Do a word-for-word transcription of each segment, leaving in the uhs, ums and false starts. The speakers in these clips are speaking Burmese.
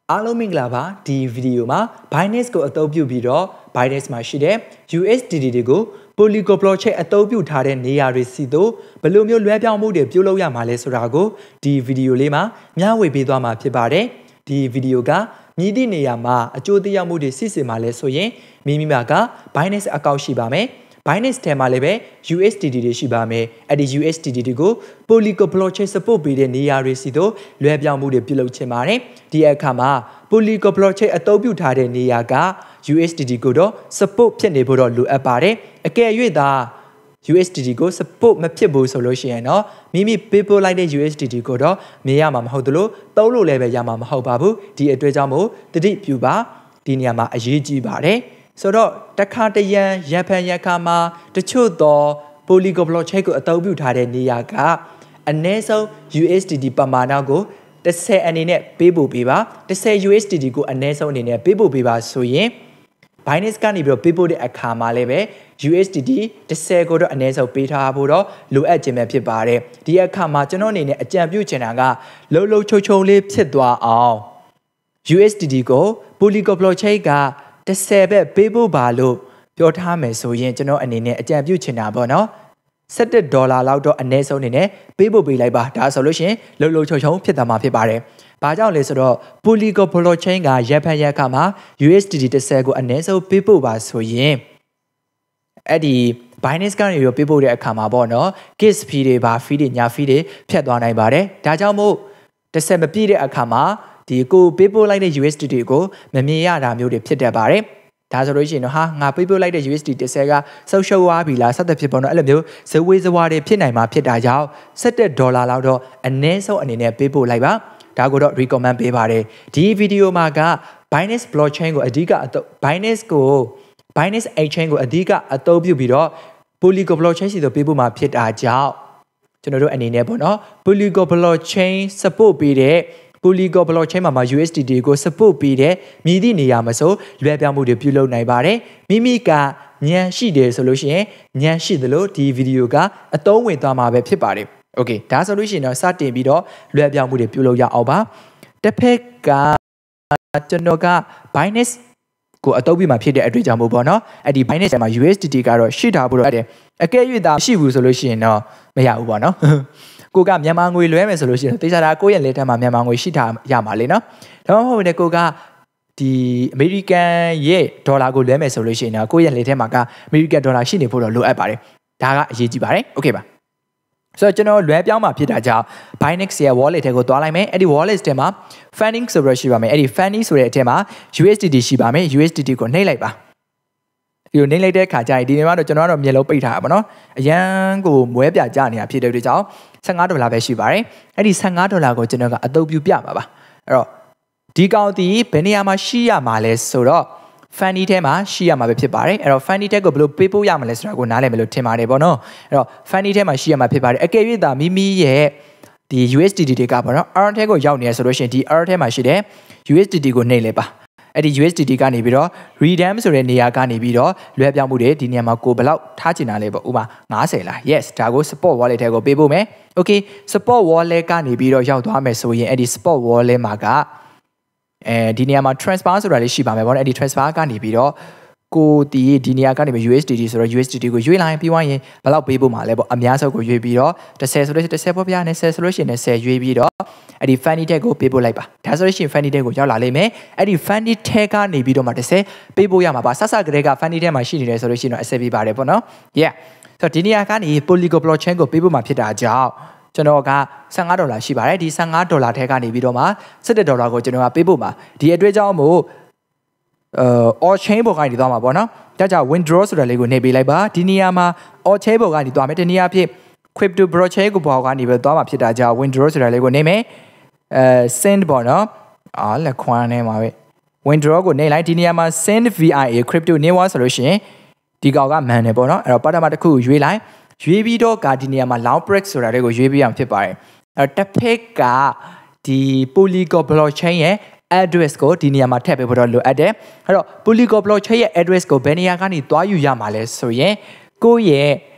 အားလုံးမင်္ဂလာပါဒီဗီဒီယိုမှာ Binance ကိုအသုံးပြုပြီးတော့ Binance မှာရှိတဲ့ U S D T တွေကို Polygon blockchain အသုံးပြုထားတဲ့နေရာတွေစီတို့ဘယ်လိုမျိုးလွှဲပြောင်းမှုတွေပြုလုပ်ရမှာလဲဆိုတာကိုဒီဗီဒီယိုလေးမှာမျှဝေပေးသွားမှာဖြစ်ပါတယ်ဒီဗီဒီယိုကမြည်သည့်နေရာမှာအကျိုးသက်မှုတွေစစ်ဆေးမှာလဲဆိုရင်မိမိမှာက Binance account ရှိပါမယ် Binance ထဲမှာလည်းပဲ U S D T တွေရှိပါမယ်အဲ့ဒီ U S D T တွေကို Polygon blockchain support ပေးတဲ့နေရာတွေစီတို့လွှဲပြောင်းမှုတွေပြုလုပ်ချင်ပါတယ်ဒီအခါမှာ Polygon blockchain အသုံးပြုထားတဲ့နေရာက U S D T ကိုတော့ support ဖြစ်နေဖို့တော့လိုအပ်ပါတယ်အကယ်၍သာ U S D T ကို support မဖြစ်ဘူးဆိုလို့ရှိရင်တော့မိမိပေးပို့လိုက်တဲ့ U S D T ကိုတော့မြင်ရမှာမဟုတ်သလိုသုံးလို့လည်းပဲရမှာမဟုတ်ပါဘူးဒီအတွက်ကြောင့်မို့တတိပြုပါဒီနေရာမှာအရေးကြီးပါတယ်ဆိုတော့တခါတရံရန်ဖန်ရန်ခါမှာတချို့သော Polygon blockchain ကိုအသုံးပြုထားတဲ့နေရာကအနည်းဆုံး U S D T ပမာဏကိုtenအနေနဲ့ပေးပို့ပေးပါten U S D T ကိုအနည်းဆုံးအနေနဲ့ပေးပို့ပေးပါဆိုရင် Binance ကနေပြီးတော့ပေးပို့တဲ့အခါမှာလည်းပဲ U S D T tenကိုတော့အနည်းဆုံးပေးထားဖို့တော့လိုအပ်ခြင်းပဲဖြစ်ပါတယ်ဒီအခါမှာကျွန်တော်အနေနဲ့အကြံပြုချင်တာကလုံလုံချုံချုံလေးဖြစ်သွားအောင် U S D T ကို Polygon blockchain ကtenပဲပေးဖို့ပါလို့ပြောထားမယ်ဆိုရင်ကျွန်တော်အနေနဲ့အကြံပြုချင်တာပေါ့နော်sevenဒေါ်လာလောက်တော့အနည်းဆုံးအနေနဲ့ပေးဖို့ပေးလိုက်ပါဒါဆိုလို့ရှိရင်လုံလုံချုံချုံဖြစ်သွားမှာဖြစ်ပါတယ်။ဘာကြောင့်လဲဆိုတော့ Polygon blockchain ကရန်ဖန်ရန်ခါမှာ U S D T tenကိုအနည်းဆုံးပေးဖို့ပါဆိုရင်အဲ့ဒီ Binance ကနေရောပေးဖို့တဲ့အခါမှာပေါ့နော် gas fee တွေဘာ fee တွေညာ fee တွေဖြတ်သွားနိုင်ပါတယ်။ဒါကြောင့်မို့tenမပြည့်တဲ့အခါမှာဒီကိုပေးပို့လိုက်တဲ့ U S D T ကိုမမြင်ရတာမျိုးတွေဖြစ်တတ်ပါတယ်။ဒါဆိုလို့ရှိရင်တော့ဟာငါပေးပို့လိုက်တဲ့ U S D T tenကဆုတ်ရှုံသွားပြီလားဆက်သက်ဖြစ်ပေါ်တော့အဲ့လိုမျိုးဇဝေးဇဝါတွေဖြစ်နိုင်မှာဖြစ်တာကြောင့်sevenဒေါ်လာလောက်တော့အနည်းဆုံးအနေနဲ့ပေးပို့လိုက်ပါဒါကိုတော့ recommend ပေးပါတယ်ဒီဗီဒီယိုမှာက Binance blockchain ကိုအဓိကအသုံး Binance ကို Binance exchange ကိုအဓိကအသုံးပြုပြီးတော့ Polygon blockchain စီတို့ပေးပို့မှာဖြစ်တာကြောင့်ကျွန်တော်တို့အနေနဲ့ပေါ့နော် Polygon blockchain support ပေးတဲ့ Polygon blockchain မှာမှာ U S D T ကို support ပေးတဲ့မြည်သည့်နေရာမှာဆိုလွှဲပြောင်းမှုတွေပြုလုပ်နိုင်ပါတယ်မိမိကဉာဏ်ရှိတယ်ဆိုလို့ရှိရင်ဉာဏ်ရှိသလိုဒီဗီဒီယိုကအသုံးဝင်သွားမှာပဲဖြစ်ပါတယ်โอเคဒါဆိုလို့ရှိရင်တော့စတင်ပြီးတော့လွှဲပြောင်းမှုတွေပြုလုပ်ရအောင်ပါတစ်ဖက်ကကျွန်တော်က Binance ကိုအသုံးပြုမှာဖြစ်တဲ့အတွေ့အကြုံမျိုးပေါ့နော်အဲ့ဒီ Binance မှာ U S D T ကတော့ရှိထားဖို့တော့တယ်အကယ်၍သာရှိဘူးဆိုလို့ရှိရင်တော့မရဘူးပေါ့နော်ကိုကမြန်မာငွေလွှဲမယ်ဆိုလို့ရှိရင်တေချာတာကိုယ့်ရဲ့လက်ထက်မှာမြန်မာငွေရှိထားရမှာလေနော်ဒါမှမဟုတ်လည်းကိုကဒီ American ရဲ့ဒေါ်လာကိုလွှဲမယ်ဆိုလို့ရှိရင်တော့ကိုယ့်ရဲ့လက်ထက်မှာက American ဒေါ်လာရှိနေဖို့တော့လိုအပ်ပါတယ်ဒါကအရေးကြီးပါတယ်โอเคပါဆိုတော့ကျွန်တော်လွှဲပြောင်းမှာဖြစ်တာကြောင့် Binance ရဲ့ wallet ထဲကိုသွားလိုက်မယ်အဲ့ဒီ wallet ထဲမှာ funding ဆိုပြီးရှိပါမယ်အဲ့ဒီ funding ဆိုတဲ့အထက်မှာ U S D T ရှိပါမယ် U S D T ကိုနှိပ်လိုက်ပါဒီလိုနှိပ်လိုက်တဲ့အခါကျရင်ဒီနေ့မှာတော့ကျွန်တော်ကတော့မျက်လုံးပိတ်ထားတာပေါ့နော်အရန်ကိုမွဲပြကြနေတာဖြစ်တဲ့အတွက်ကြောင့်fifteenဒေါ်လာပဲရှိပါတယ်အဲ့ဒီfifteenဒေါ်လာကိုကျွန်တော်ကအသုံးပြုပြမှာပါအဲ့တော့ဒီကောင်ဒီဘယ်နေရာမှာရှိရမှာလဲဆိုတော့ funny ထဲမှာရှိရမှာပဲဖြစ်ပါတယ်အဲ့တော့ funny ထဲကိုဘယ်လိုပေးပို့ရမလဲဆိုတာကိုနားလည်မယ်လို့ထင်ပါတယ်ပေါ့နော်အဲ့တော့ funny ထဲမှာရှိရမှာဖြစ်ပါတယ်အကယ်၍သာမိမိရဲ့ဒီ U S D T တွေကပေါ့နော် R ထဲကိုရောက်နေရဆိုလို့ရှိရင်ဒီ R ထဲမှာရှိတဲ့ U S D T ကိုနှိပ်လိုက်ပါအဲ့ဒီ U S D T ကနေပြီးတော့ redeem ဆိုတဲ့နေရာကနေပြီးတော့လွှဲပြောင်းမှုတွေဒီနေရာမှာကိုဘယ်လောက်ထားချင်တာလဲပေါ့ဥပမာfiftyလား yes ဒါကို support wallet ထဲကိုပေးဖို့မယ် okay support wallet ကနေပြီးတော့ရောက်သွားမယ်ဆိုရင်အဲ့ဒီ support wallet မှာကအဲဒီနေရာမှာ transfer ဆိုတာလေးရှိပါမယ်ပေါ့နော်အဲ့ဒီ transfer ကနေပြီးတော့ကိုဒီဒီနေရာကနေပြီး U S D T ဆိုတော့ U S D T ကိုရွေးလိုက်ပြီးွားရင်ဘယ်လောက်ပေးဖို့မှာလဲပေါ့အများဆုံးကိုရွေးပြီးတော့tenဆိုလို့ရှိရင်tenပေါ့ဗျာtenဆိုလို့ရှိရင်tenရွေးပြီးတော့အဲ့ဒီ funny tag ကိုပေးပို့လိုက်ပါဒါဆိုလို့ရှိရင် funny tag ကိုရောက်လာလိမ့်မယ်အဲ့ဒီ funny tag ကနေပြီးတော့မှtenပေးပို့ရမှာပါဆက်ဆက်ကလေးက funny tag မှာရှိနေတယ်ဆိုလို့ရှိရင်တော့ accept ပေးပါတယ်ပေါ့နော် yeah ဆိုတော့ဒီနေရာကနေ Polygon blockchain ကိုပေးပို့မှာဖြစ်တာကြောင့်ကျွန်တော်ကfifteenဒေါ်လာရှိပါတယ်ဒီfifteenဒေါ်လာထဲကနေပြီးတော့မှsevenဒေါ်လာကိုကျွန်တော်ကပေးပို့မှာဒီအတွက်ကြောင့်မို့အာ all chain ပေါ်ကနေသွားမှာပေါ့နော်ဒါကြောင့် withdraw ဆိုတာလေးကိုနှိပ်ပေးလိုက်ပါဒီနေရာမှာ all chain ပေါ်ကနေသွားမယ်ဒီနေရာဖြစ် crypto blockchain ကိုပေါ်ကနေပဲသွားမှာဖြစ်တာကြောင့် withdraw ဆိုတာလေးကိုနှိပ်မယ်အဲ send ပေါ့နော်အာလက်ခွန်းနေမှာပဲ withdraw ကိုနှိပ်လိုက်ဒီနေရာမှာ send via crypto နေဝါဆိုလို့ရှိရင်ဒီကောင်ကမှန်တယ်ပေါ့နော်အဲ့တော့ပထမတစ်ခုရွေးလိုက်ရွေးပြီးတော့ကဒီနေရာမှာ long break ဆိုတာလေးကိုရွေးပြရမှာဖြစ်ပါတယ်အဲ့တော့တစ်ဖက်ကဒီ Polygon blockchain ရဲ့ address ကိုဒီနေရာမှာထည့်ပေးဖို့တော့လိုအပ်တယ်အဲ့တော့ Polygon blockchain ရဲ့ address ကိုဘယ်နေရာကနေသွားယူရမှာလဲဆိုရင်ကိုယ့်ရဲ့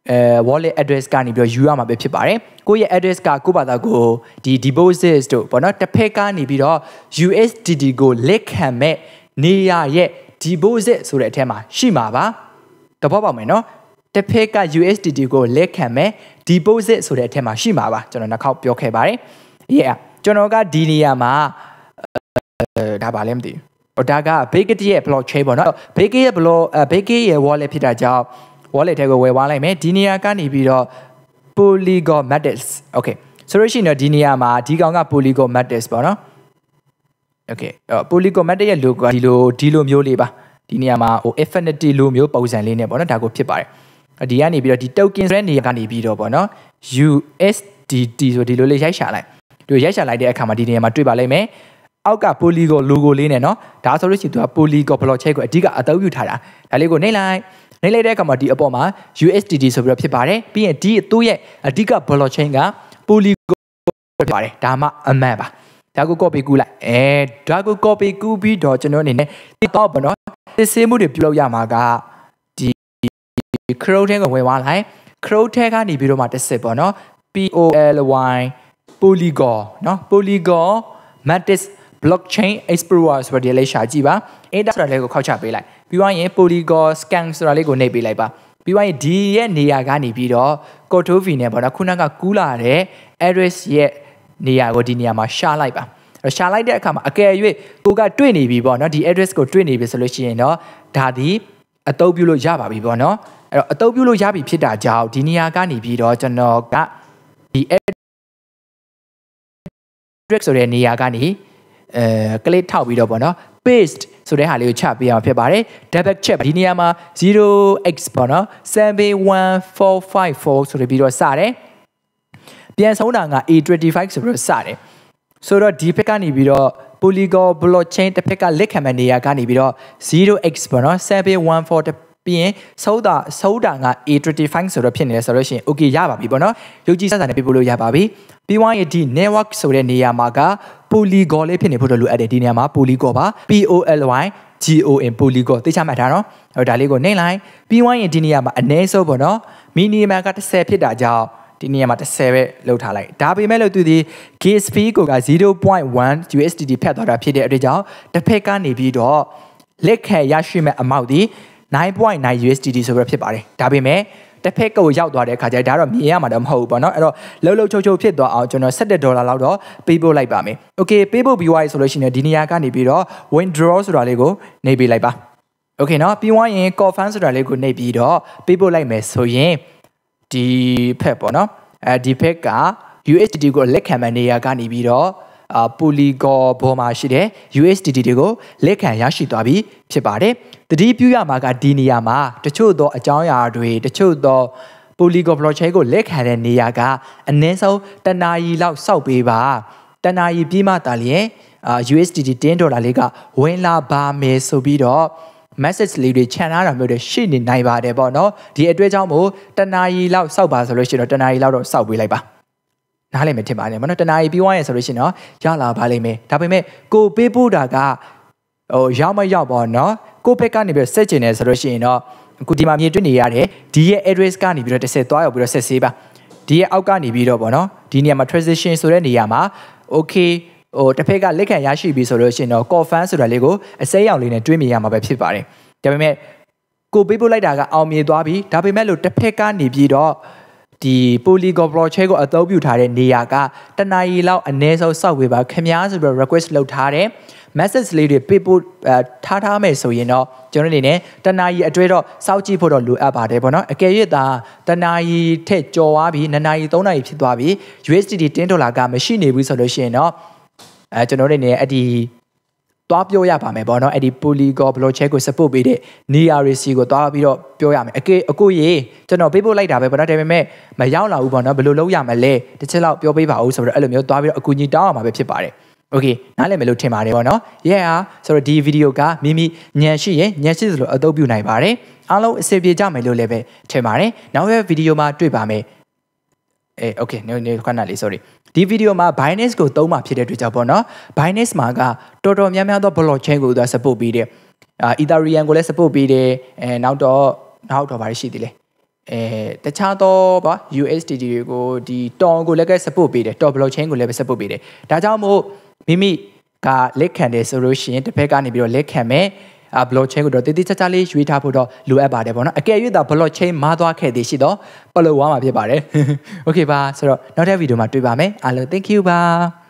အဲ wallet address ကနေပြီးတော့ယူရမှာပဲဖြစ်ပါတယ်ကိုယ့်ရဲ့ address ကကိုယ့်ဘာသာကိုဒီ deposit တို့ပေါ့နော်တစ်ဖက်ကနေပြီးတော့ U S D T ကိုလက်ခံမဲ့နေရရဲ့ deposit ဆိုတဲ့အထက်မှာရှိမှာပါတဘောပေါက်မယ်နော်တစ်ဖက်က U S D T ကိုလက်ခံမဲ့ deposit ဆိုတဲ့အထက်မှာရှိမှာပါကျွန်တော်နောက်ခေါက်ပြောခဲ့ပါတယ် yeah ကျွန်တော်ကဒီနေရာမှာဒါပါလဲမသိဘူးဒါက Bigit ရဲ့ blockchain ပေါ့နော် Bigit ရဲ့ block Bigit ရဲ့ wallet ဖြစ်တာကြောင့် wallet ထဲကိုဝယ်သွားလိုက်မယ်ဒီနေရာကနေပြီးတော့ Polygon Metals okay ဆိုလို့ရှိရင်တော့ဒီနေရာမှာဒီကောင်က Polygon Metals ပေါ့နော် okay Polygon Metals ရဲ့ logo ဒီလိုဒီလိုမျိုးလေးပါဒီနေရာမှာဟို Infinity လိုမျိုးပုံစံလေးနဲ့ပေါ့နော်ဒါကိုဖြစ်ပါတယ်ဒီကနေပြီးတော့ဒီ token ဆိုတဲ့နေရာကနေပြီးတော့ပေါ့နော် U S D T ဆိုဒီလိုလေးရိုက်ရှာလိုက်ဒီရိုက်ရှာလိုက်တဲ့အခါမှာဒီနေရာမှာတွေ့ပါလိမ့်မယ်အောက်က Polygon logo လေးနဲ့နော်ဒါဆိုလို့ရှိရင်သူက Polygon blockchain ကိုအဓိကအသုံးပြုထားတာဒါလေးကိုနှိမ့်လိုက်နှိမ့်လိုက်တဲ့အခါမှာဒီအပေါ်မှာ U S D T ဆိုပြီးတော့ဖြစ်ပါတယ်ပြီးရင်ဒီသူ့ရဲ့အဓိက blockchain က Polygon ဖြစ်ပါတယ်ဒါမှအမှန်ပါဒါကို copy ကူးလိုက်အဲဒါကို copy ကူးပြီးတော့ကျွန်တော်အနေနဲ့ဒီတော့ပေါ့နော်စစ်ဆေးမှုတွေပြုလုပ်ရမှာကဒီ Chrome ထဲကိုဝင်သွားလိုက် Chrome ထဲကနေပြီးတော့မှတစ်စစ်ပေါ့နော် P O L Y Polygon နော် Polygon Matis blockchain explorer ဆိုတဲ့လေးရှာကြည့်ပါအဲ့ဒါဆိုတာလေးကိုခောက်ချပေးလိုက်ပြီးသွားရင် Polygon scan ဆိုတာလေးကိုနှိပ်ပေးလိုက်ပါပြီးသွားရင်ဒီရဲ့နေရာကနေပြီးတော့ Kotovi နဲ့ပေါ့နော်ခုနကကူးလာတဲ့ address ရဲ့နေရာကိုဒီနေရာမှာရှာလိုက်ပါရှာလိုက်တဲ့အခါမှာအကယ်၍ကိုကတွေ့နေပြီပေါ့နော်ဒီ address ကိုတွေ့နေပြီဆိုလို့ရှိရင်တော့ဒါဒီအသုံးပြုလို့ရပါပြီပေါ့နော်အဲ့တော့အသုံးပြုလို့ရပြီဖြစ်တာကြောင့်ဒီနေရာကနေပြီးတော့ကျွန်တော်ကဒီ address ဆိုတဲ့နေရာကနေအဲ click ထောက်ပြီးတော့ပေါ့နော် paste ဆိုတဲ့ဟာလေးကိုချပေးအောင်ဖြစ်ပါတယ် double check ဒီနေရာမှာ zero x ပေါ့နော် seven one four five four ဆိုပြီးတော့စတယ်ပြန်ဆုံးတာက A twenty-five ဆိုပြီးတော့စတယ်ဆိုတော့ဒီဘက်ကနေပြီးတော့ Polygon blockchain တစ်ဖက်ကလက်ခံမဲ့နေရာကနေပြီးတော့ zero x ပေါ့နော် seven one four ပြီးရင်ဆုံးတာဆုံးတာက A twenty-five ဆိုတော့ဖြစ်နေတယ်ဆိုတော့ရှင် okay ရပါပြီပေါ့နော်ရုပ်ကြည့်စစနဲ့ပြပို့လို့ရပါပြီပြီးွားရင်ဒီ network ဆိုတဲ့နေရာမှာက Polygon လေးဖြစ်နေဖို့တော့လိုအပ်တယ်ဒီနေရာမှာ Polygon ပါ P O L Y G O N Polygon သိချမှတ်ထားနော်ဟိုဒါလေးကိုနှိမ့်လိုက်ပြီးွားရင်ဒီနေရာမှာအနည်းဆုံးပေါ့နော် minimum ကtenဖြစ်တာကြောင့်ဒီနေရာမှာtenပဲလောက်ထားလိုက်ဒါပေမဲ့လို့သူဒီ gas fee ကိုကzero point one U S D T ဖြတ်သွားတာဖြစ်တဲ့အတွက်ကြောင့်တစ်ဖက်ကနေပြီးတော့လက်ခံရရှိမဲ့အမောက်ဒီnine point nine U S D T ဆိုပြီးဖြစ်ပါတယ်ဒါပေမဲ့တစ်ဖက်ကိုရောက်သွားတဲ့အခါကျဒါတော့မြင်ရမှာတော့မဟုတ်ဘူးပေါ့နော်အဲ့တော့လှုပ်လှုပ်ချုပ်ချုပ်ဖြစ်သွားအောင်ကျွန်တော်sevenဒေါ်လာလောက်တော့ပေးပို့လိုက်ပါမယ်โอเคပေးပို့ပြီးသွားပြီဆိုလို့ရှိရင်ဒီနေရာကနေပြီးတော့ withdraw ဆိုတာလေးကိုနှိပ်ပေးလိုက်ပါโอเคเนาะပြီးသွားရင် confirm ဆိုတာလေးကိုနှိပ်ပြီးတော့ပေးပို့လိုက်မယ်ဆိုရင်ဒီဖက်ပေါ့နော်အဲဒီဖက်က U S D T ကိုလက်ခံမဲ့နေရာကနေပြီးတော့အာ Polygon ပေါ်မှာရှိတဲ့ U S D T တွေကိုလက်ခံရရှိသွားပြီဖြစ်ပါတယ်တတိပြုရမှာကဒီနေရာမှာတချို့သောအကြောင်းအရာတွေတချို့သော Polygon blockchain ကိုလက်ခံတဲ့နေရာကအနည်းဆုံးတနာရီလောက်စောက်ပေးပါတနာရီပြီးမှတာလျင်အာ U S D T tenဒေါ်လာလေးကဝင်လာပါမယ်ဆိုပြီးတော့ message လေးတွေခြံထားတာမျိုးတွေရှိနေနိုင်ပါတယ်ပေါ့နော်ဒီအတွက်ကြောင့်မို့တနာရီလောက်စောက်ပါဆိုလို့ရှိရင်တော့တနာရီလောက်တော့စောက်ပေးလိုက်ပါနားလည်မယ်ထင်ပါတယ်မနော်တနာရီပြီးသွားရင်ဆိုလို့ရှိရင်တော့ရလာပါလိမ့်မယ်ဒါပေမဲ့ကိုပေးပို့တာကဟိုရောက်မရောက်ပေါ့နော်ကိုဘက်ကနေပြီးဆက်ကျင်နေဆိုလို့ရှိရင်တော့အခုဒီမှာမြင်တွေ့နေရတယ်ဒီရဲ့ address ကနေပြီးတော့တစ်ဆက်သွားရောက်ပြီးတော့ဆက်ဆေးပါဒီရဲ့အောက်ကနေပြီးတော့ပေါ့နော်ဒီနေရာမှာ transition ဆိုတဲ့နေရာမှာ okay ဟိုတစ်ဖက်ကလက်ခံရရှိပြီဆိုလို့ရှိရင်တော့ confirm ဆိုတာလေးကိုအစိမ်းရောင်လေးနဲ့တွေးမြင်ရမှာပဲဖြစ်ပါတယ်ဒါပေမဲ့ကိုပေးပို့လိုက်တာကအောင်မြင်သွားပြီဒါပေမဲ့လို့တစ်ဖက်ကနေပြီးတော့ဒီ Polygon blockchain ကိုအသုံးပြုထားတဲ့နေရာကတနာရီလောက်အနည်းဆုံးစောက်ဝေပါခင်ဗျားဆိုပြီး request လုပ်ထားတဲ့ message လေးတွေပေးပို့ထားထားမယ်ဆိုရင်တော့ကျွန်တော်အနေနဲ့တနာရီအတွဲတော့စောက်ကြည့်ဖို့တော့လိုအပ်ပါတယ်ပေါ့နော်အကယ်၍သာတနာရီထက်ကျော်သွားပြီနှစ်နာရီသုံးနာရီဖြစ်သွားပြီ U S D T tenဒေါ်လာကမရှိနေဘူးဆိုလို့ရှိရင်တော့အဲကျွန်တော်တို့အနေနဲ့အဲ့ဒီသွားပြောရပါမယ်ပေါ့နော်အဲ့ဒီ Polygon blockchain ကို support ပေးတဲ့နေရာတွေစီကိုသွားပြီးတော့ပြောရမယ်အကေအကိုရေကျွန်တော်ပေးပို့လိုက်တာပဲပေါ့နော်ဒါပေမဲ့မရောက်လာဘူးပေါ့နော်ဘယ်လိုလုပ်ရမလဲတစ်ချက်လောက်ပြောပေးပါဦးဆိုတော့အဲ့လိုမျိုးသွားပြီးတော့အကူအညီတောင်းရမှာပဲဖြစ်ပါတယ်โอเคနားလည်မယ်လို့ထင်ပါတယ်ပေါ့နော် yeah ဆိုတော့ဒီဗီဒီယိုကမိမိညံရှိရင်ညံရှိသလိုအသုံးပြုနိုင်ပါတယ်အားလုံးအဆင်ပြေကြမယ်လို့လည်းပဲထင်ပါတယ်နောက်ရဲ့ဗီဒီယိုမှာတွေ့ပါမယ်အေး okay နေနေခဏလေး sorry ဒီဗီဒီယိုမှာ Binance ကိုသုံးမှာဖြစ်တဲ့အတွက်ကြောင့်ပေါ့နော် Binance မှာကတော်တော်များများသော blockchain ကိုသူက support ပေးတယ်အာ Ethereum ကိုလည်း support ပေးတယ်အဲနောက်တော့နောက်တော့ဘာရှိသေးလဲအဲတခြားတော့ဗော U S D T တွေကိုဒီ Ton ကိုလည်းက support ပေးတယ် Ton blockchain ကိုလည်းပဲ support ပေးတယ်ဒါကြောင့်မို့မိမိကလက်ခံတယ်ဆိုလို့ရှိရင်တစ်ဖက်ကနေပြီးတော့လက်ခံမယ်အာ blockchain ကိုတော့တည်တည်ချာချာလေးရွေးထားဖို့တော့လိုအပ်ပါတယ်ဗောနော်အကယ်၍သာ blockchain မားသွားခဲ့သေးရှိတော့ပလောဝါမှာဖြစ်ပါတယ် okay ပါဆိုတော့နောက်တဲ့ဗီဒီယိုမှာတွေ့ပါမယ်အားလုံး thank you ပါ